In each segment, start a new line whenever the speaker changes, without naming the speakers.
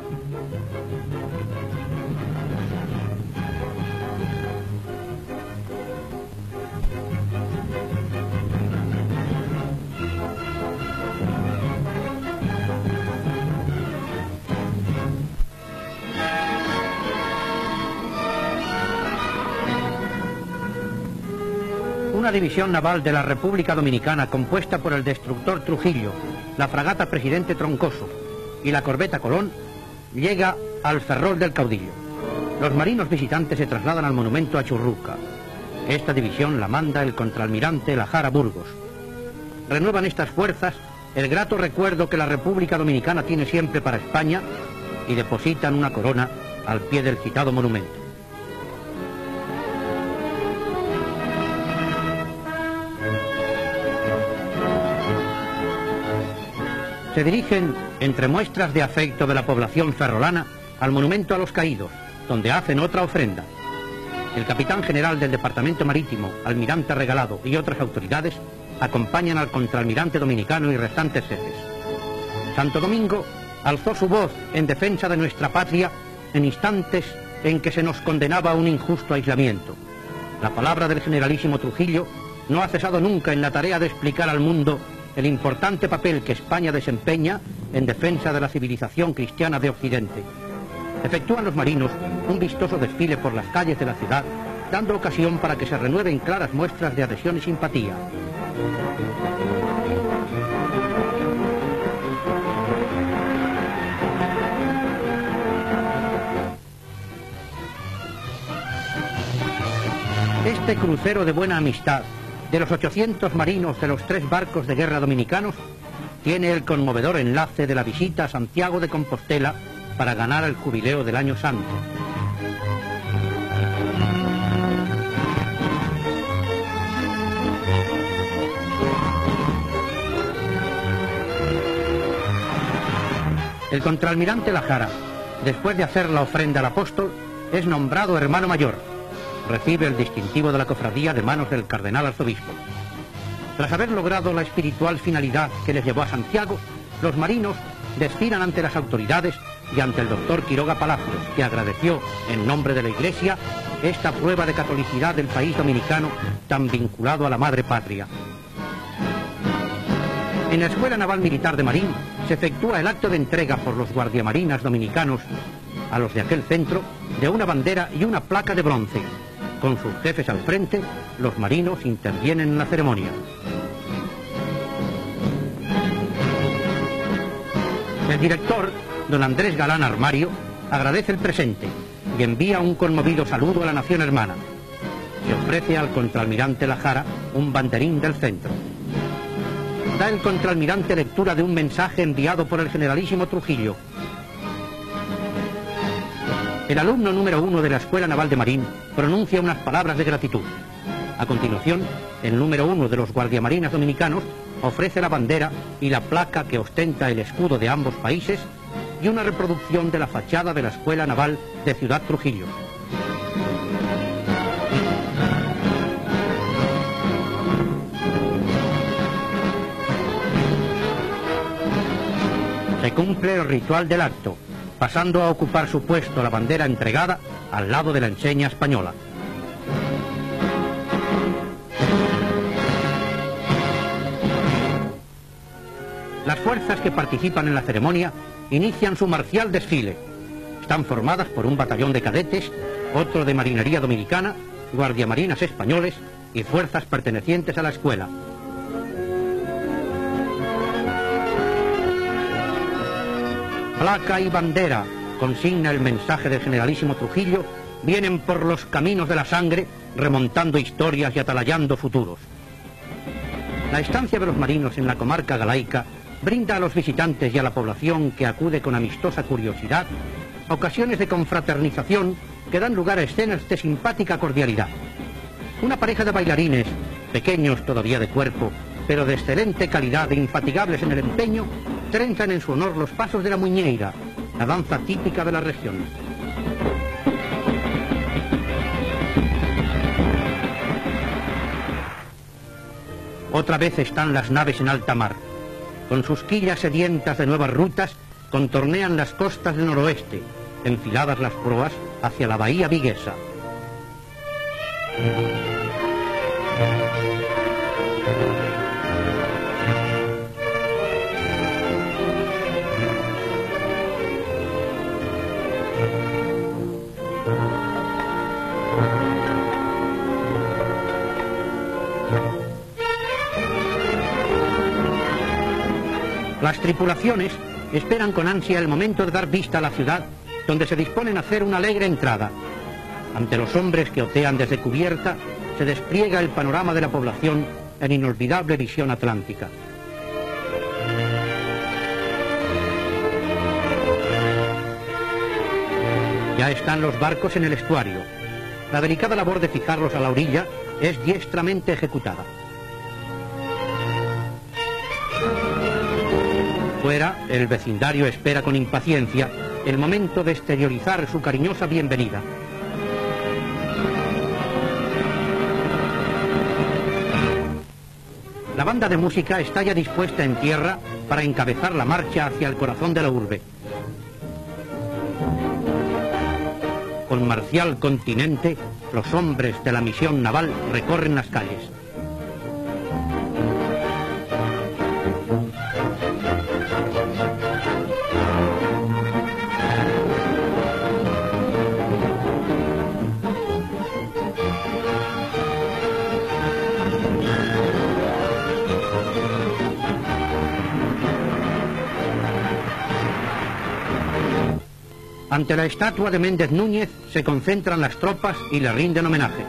Una división naval de la República Dominicana compuesta por el destructor Trujillo, la fragata Presidente Troncoso y la corbeta Colón llega al Ferrol del Caudillo. Los marinos visitantes se trasladan al monumento a Churruca. Esta división la manda el contraalmirante La Jara Burgos. Renuevan estas fuerzas el grato recuerdo que la República Dominicana tiene siempre para España y depositan una corona al pie del citado monumento. Se dirigen, entre muestras de afecto de la población ferrolana, al monumento a los caídos, donde hacen otra ofrenda. El capitán general del Departamento Marítimo, almirante Regalado y otras autoridades acompañan al contraalmirante dominicano y restantes jefes. Santo Domingo alzó su voz en defensa de nuestra patria en instantes en que se nos condenaba a un injusto aislamiento. La palabra del generalísimo Trujillo no ha cesado nunca en la tarea de explicar al mundo el importante papel que España desempeña en defensa de la civilización cristiana de Occidente. Efectúan los marinos un vistoso desfile por las calles de la ciudad, dando ocasión para que se renueven claras muestras de adhesión y simpatía. Este crucero de buena amistad de los 800 marinos de los 3 barcos de guerra dominicanos tiene el conmovedor enlace de la visita a Santiago de Compostela para ganar el jubileo del Año Santo. El contraalmirante La Jara, después de hacer la ofrenda al apóstol, es nombrado hermano mayor. Recibe el distintivo de la cofradía de manos del cardenal arzobispo. Tras haber logrado la espiritual finalidad que les llevó a Santiago, los marinos desfilan ante las autoridades y ante el doctor Quiroga Palacios, que agradeció en nombre de la Iglesia esta prueba de catolicidad del país dominicano tan vinculado a la madre patria. En la Escuela Naval Militar de Marín se efectúa el acto de entrega por los guardiamarinas dominicanos a los de aquel centro de una bandera y una placa de bronce. Con sus jefes al frente, los marinos intervienen en la ceremonia. El director, don Andrés Galán Armario, agradece el presente y envía un conmovido saludo a la nación hermana. Se ofrece al contraalmirante La Jara un banderín del centro. Da el contraalmirante lectura de un mensaje enviado por el generalísimo Trujillo. El alumno número 1 de la Escuela Naval de Marín pronuncia unas palabras de gratitud. A continuación, el número 1 de los guardiamarinas dominicanos ofrece la bandera y la placa que ostenta el escudo de ambos países y una reproducción de la fachada de la Escuela Naval de Ciudad Trujillo. Se cumple el ritual del acto, pasando a ocupar su puesto la bandera entregada al lado de la enseña española. Las fuerzas que participan en la ceremonia inician su marcial desfile. Están formadas por un batallón de cadetes, otro de marinería dominicana, guardiamarinas españoles y fuerzas pertenecientes a la escuela. Placa y bandera, consigna el mensaje del generalísimo Trujillo, vienen por los caminos de la sangre, remontando historias y atalayando futuros. La estancia de los marinos en la comarca galaica brinda a los visitantes y a la población que acude con amistosa curiosidad ocasiones de confraternización que dan lugar a escenas de simpática cordialidad. Una pareja de bailarines, pequeños todavía de cuerpo, pero de excelente calidad e infatigables en el empeño, trenzan en su honor los pasos de la muñeira, la danza típica de la región. Otra vez están las naves en alta mar. Con sus quillas sedientas de nuevas rutas, contornean las costas del noroeste, enfiladas las proas hacia la bahía viguesa. Las tripulaciones esperan con ansia el momento de dar vista a la ciudad, donde se disponen a hacer una alegre entrada. Ante los hombres que otean desde cubierta, se despliega el panorama de la población en inolvidable visión atlántica. Ya están los barcos en el estuario. La delicada labor de fijarlos a la orilla es diestramente ejecutada. Fuera, el vecindario espera con impaciencia el momento de exteriorizar su cariñosa bienvenida. La banda de música está ya dispuesta en tierra para encabezar la marcha hacia el corazón de la urbe. Con marcial continente, los hombres de la misión naval recorren las calles. Ante la estatua de Méndez Núñez se concentran las tropas y le rinden homenaje.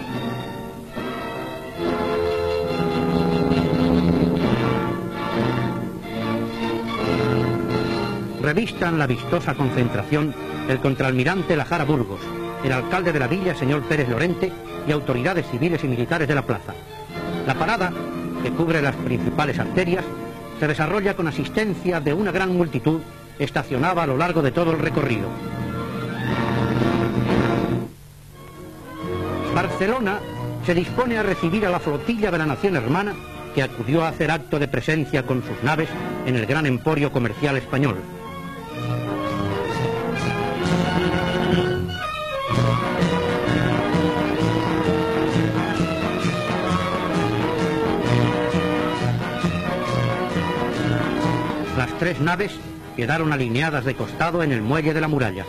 Revistan la vistosa concentración el contraalmirante Lajara Burgos, el alcalde de la villa, señor Pérez Lorente, y autoridades civiles y militares de la plaza. La parada, que cubre las principales arterias, se desarrolla con asistencia de una gran multitud estacionada a lo largo de todo el recorrido. Barcelona se dispone a recibir a la flotilla de la nación hermana que acudió a hacer acto de presencia con sus naves en el gran emporio comercial español. Las tres naves quedaron alineadas de costado en el muelle de la muralla.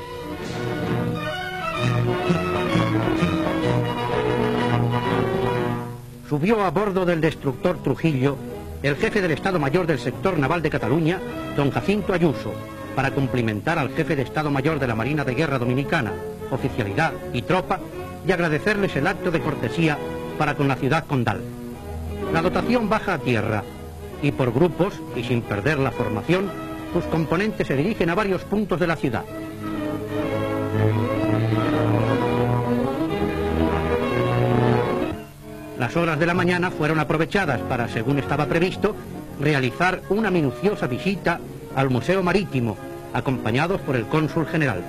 Subió a bordo del destructor Trujillo el jefe del Estado Mayor del sector naval de Cataluña, don Jacinto Ayuso, para cumplimentar al jefe de Estado Mayor de la Marina de Guerra Dominicana, oficialidad y tropa, y agradecerles el acto de cortesía para con la ciudad condal. La dotación baja a tierra y por grupos, y sin perder la formación, sus componentes se dirigen a varios puntos de la ciudad. Las horas de la mañana fueron aprovechadas para, según estaba previsto, realizar una minuciosa visita al Museo Marítimo, acompañados por el cónsul general.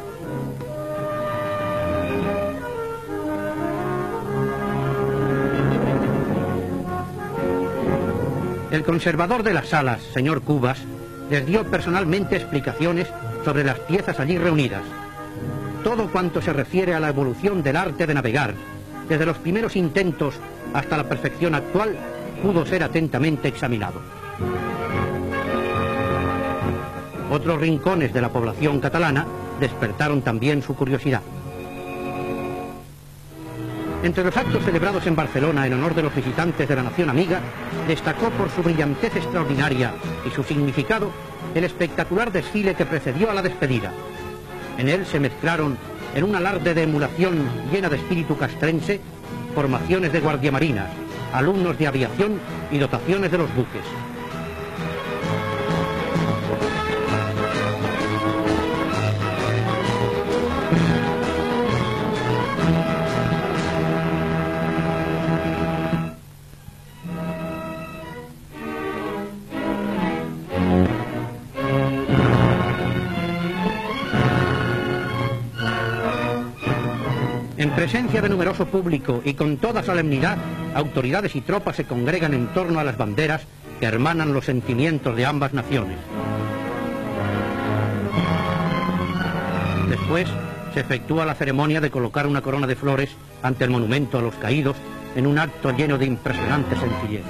El conservador de las salas, señor Cubas, les dio personalmente explicaciones sobre las piezas allí reunidas. Todo cuanto se refiere a la evolución del arte de navegar, desde los primeros intentos hasta la perfección actual, pudo ser atentamente examinado. Otros rincones de la población catalana despertaron también su curiosidad. Entre los actos celebrados en Barcelona en honor de los visitantes de la nación amiga, destacó por su brillantez extraordinaria y su significado el espectacular desfile que precedió a la despedida. En él se mezclaron, en un alarde de emulación llena de espíritu castrense, formaciones de guardiamarinas, alumnos de aviación y dotaciones de los buques. En presencia de numeroso público y con toda solemnidad, autoridades y tropas se congregan en torno a las banderas que hermanan los sentimientos de ambas naciones. Después se efectúa la ceremonia de colocar una corona de flores ante el monumento a los caídos en un acto lleno de impresionante sencillez.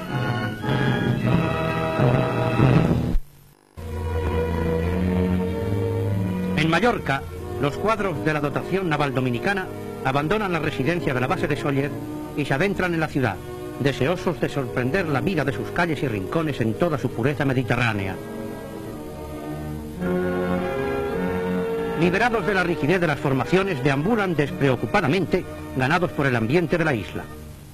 En Mallorca, los cuadros de la dotación naval dominicana abandonan la residencia de la base de Sóller y se adentran en la ciudad, deseosos de sorprender la vida de sus calles y rincones en toda su pureza mediterránea. Liberados de la rigidez de las formaciones, deambulan despreocupadamente, ganados por el ambiente de la isla.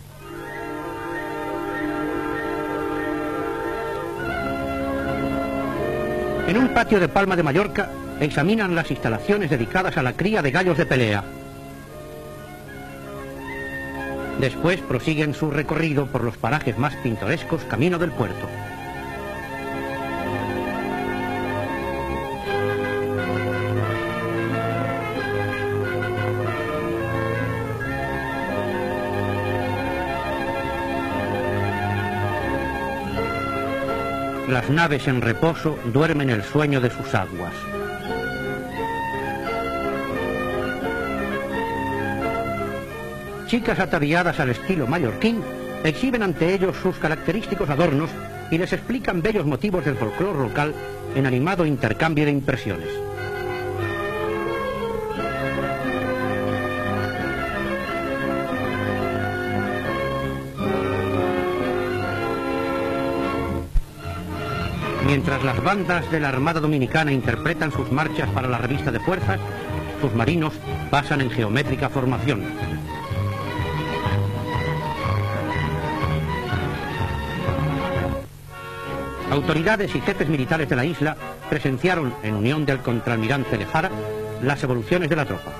En un patio de Palma de Mallorca, examinan las instalaciones dedicadas a la cría de gallos de pelea. Después prosiguen su recorrido por los parajes más pintorescos camino del puerto. Las naves en reposo duermen el sueño de sus aguas. Chicas ataviadas al estilo mallorquín exhiben ante ellos sus característicos adornos y les explican bellos motivos del folclore local en animado intercambio de impresiones. Mientras las bandas de la Armada Dominicana interpretan sus marchas para la revista de fuerzas, sus marinos pasan en geométrica formación. Autoridades y jefes militares de la isla presenciaron, en unión del contraalmirante Lejara, las evoluciones de la tropa.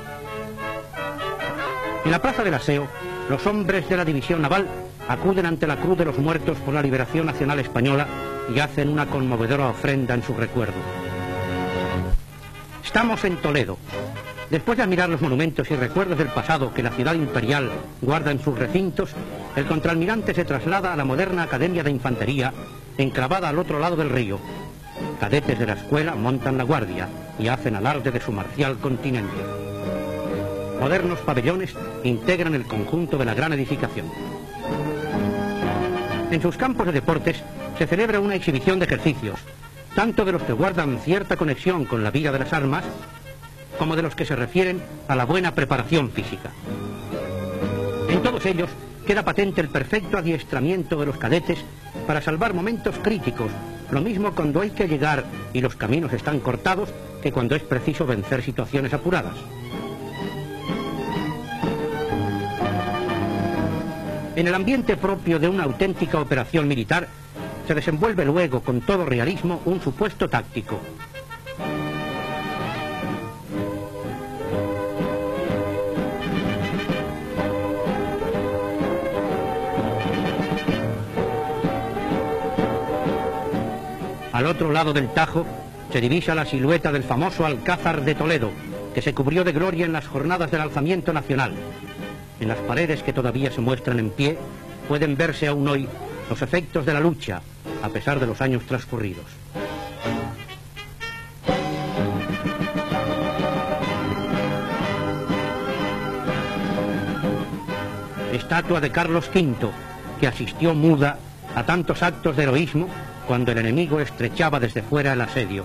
En la plaza del Aseo, los hombres de la división naval acuden ante la Cruz de los Muertos por la Liberación Nacional Española y hacen una conmovedora ofrenda en su recuerdo. Estamos en Toledo. Después de admirar los monumentos y recuerdos del pasado que la ciudad imperial guarda en sus recintos, el contraalmirante se traslada a la moderna Academia de Infantería, enclavada al otro lado del río. Cadetes de la escuela montan la guardia y hacen alarde de su marcial continente. Modernos pabellones integran el conjunto de la gran edificación. En sus campos de deportes se celebra una exhibición de ejercicios, tanto de los que guardan cierta conexión con la vida de las armas, como de los que se refieren a la buena preparación física. En todos ellos queda patente el perfecto adiestramiento de los cadetes para salvar momentos críticos, lo mismo cuando hay que llegar y los caminos están cortados que cuando es preciso vencer situaciones apuradas. En el ambiente propio de una auténtica operación militar, se desenvuelve luego con todo realismo un supuesto táctico. Al otro lado del Tajo se divisa la silueta del famoso Alcázar de Toledo, que se cubrió de gloria en las jornadas del alzamiento nacional. En las paredes que todavía se muestran en pie, pueden verse aún hoy los efectos de la lucha, a pesar de los años transcurridos. Estatua de Carlos V, que asistió muda a tantos actos de heroísmo cuando el enemigo estrechaba desde fuera el asedio.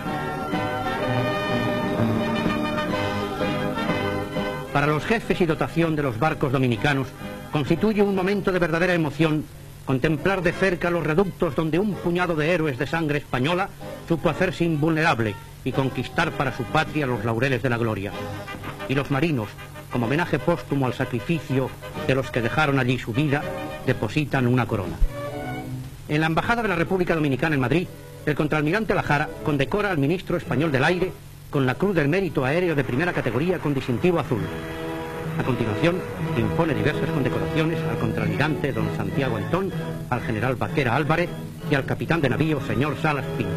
Para los jefes y dotación de los barcos dominicanos, constituye un momento de verdadera emoción contemplar de cerca los reductos donde un puñado de héroes de sangre española supo hacerse invulnerable y conquistar para su patria los laureles de la gloria. Y los marinos, como homenaje póstumo al sacrificio de los que dejaron allí su vida, depositan una corona. En la Embajada de la República Dominicana en Madrid, el contraalmirante Lajara condecora al ministro español del Aire con la Cruz del Mérito Aéreo de primera categoría con distintivo azul. A continuación, impone diversas condecoraciones al contraalmirante don Santiago Antón, al general Vaquera Álvarez y al capitán de navío señor Salas Pinto.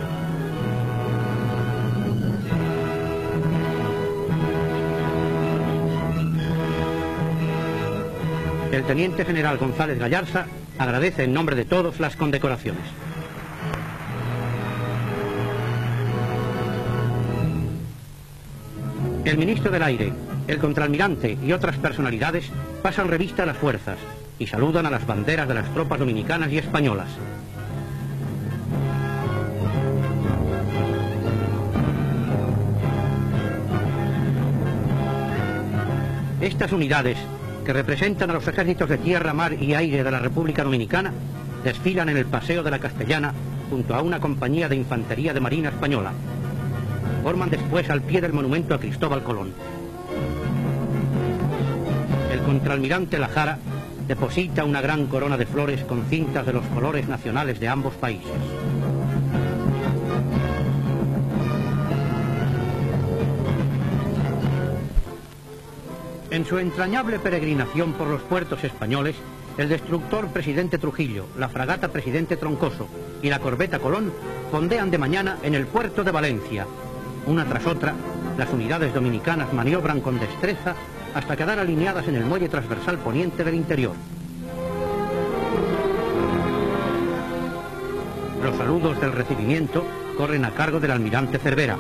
El teniente general González Gallarza agradece en nombre de todos las condecoraciones. El ministro del Aire, el contraalmirante y otras personalidades pasan revista a las fuerzas y saludan a las banderas de las tropas dominicanas y españolas. Estas unidades, que representan a los ejércitos de tierra, mar y aire de la República Dominicana, desfilan en el Paseo de la Castellana junto a una compañía de infantería de Marina española. Forman después al pie del monumento a Cristóbal Colón. El contraalmirante La Jara deposita una gran corona de flores con cintas de los colores nacionales de ambos países. En su entrañable peregrinación por los puertos españoles, el destructor Presidente Trujillo, la fragata Presidente Troncoso y la corbeta Colón fondean de mañana en el puerto de Valencia. Una tras otra, las unidades dominicanas maniobran con destreza hasta quedar alineadas en el muelle transversal poniente del interior. Los saludos del recibimiento corren a cargo del almirante Cervera.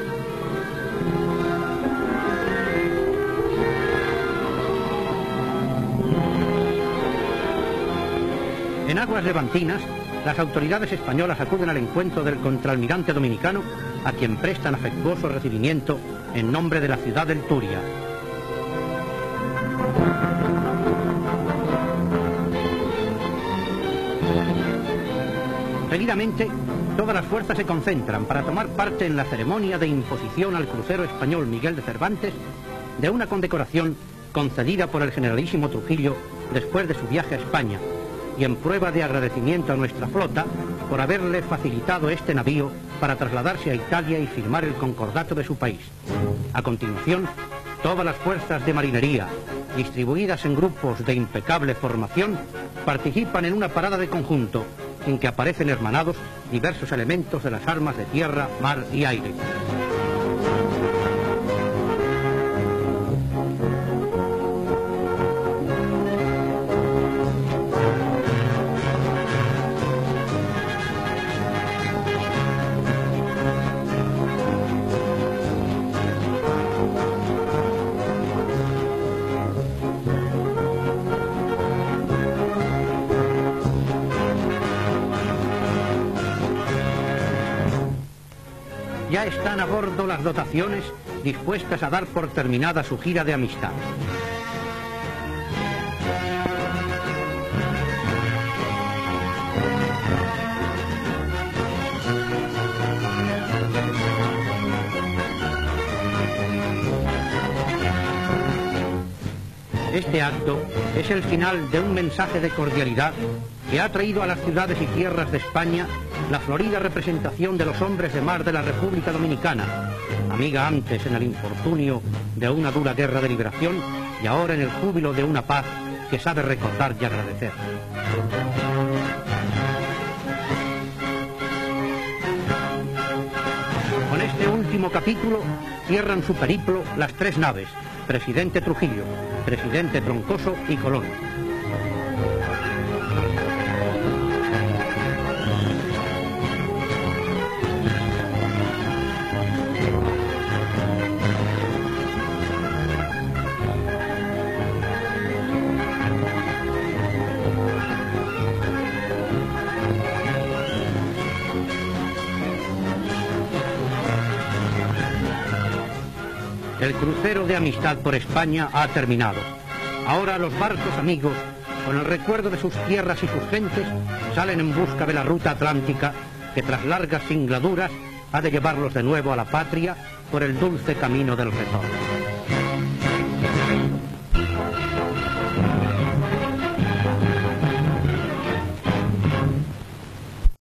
En aguas levantinas, las autoridades españolas acuden al encuentro del contraalmirante dominicano, a quien prestan afectuoso recibimiento en nombre de la ciudad del Turia. Seguidamente, todas las fuerzas se concentran para tomar parte en la ceremonia de imposición al crucero español Miguel de Cervantes de una condecoración concedida por el generalísimo Trujillo después de su viaje a España, y en prueba de agradecimiento a nuestra flota por haberle facilitado este navío para trasladarse a Italia y firmar el concordato de su país. A continuación, todas las fuerzas de marinería, distribuidas en grupos de impecable formación, participan en una parada de conjunto en que aparecen hermanados diversos elementos de las armas de tierra, mar y aire. Ya están a bordo las dotaciones dispuestas a dar por terminada su gira de amistad. Este acto es el final de un mensaje de cordialidad que ha traído a las ciudades y tierras de España la florida representación de los hombres de mar de la República Dominicana, amiga antes en el infortunio de una dura guerra de liberación y ahora en el júbilo de una paz que sabe recordar y agradecer. Con este último capítulo cierran su periplo las tres naves, Presidente Trujillo, Presidente Troncoso y Colón. El crucero de amistad por España ha terminado. Ahora los barcos amigos, con el recuerdo de sus tierras y sus gentes, salen en busca de la ruta atlántica que tras largas singladuras ha de llevarlos de nuevo a la patria por el dulce camino del retorno.